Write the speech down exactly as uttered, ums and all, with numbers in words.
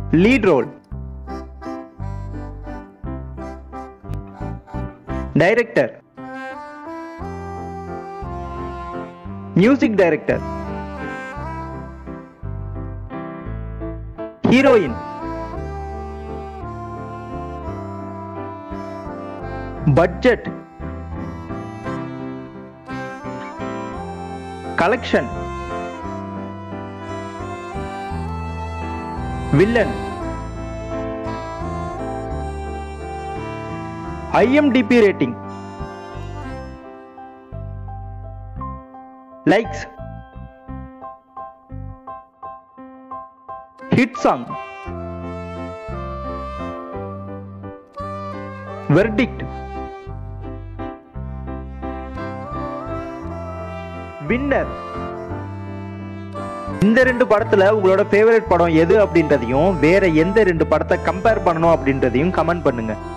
lead role, director, music director, heroine, budget, collection, villain, I M D B rating, likes, hit song, verdict, winner. இந்த ரெண்டு படத்துல உங்களோட favourite படம் எது அப்படின்றதையும் வேற எந்த ரெண்டு படத்தை கம்பேர் பண்ணணும் அப்படின்றதையும் கமெண்ட் பண்ணுங்க.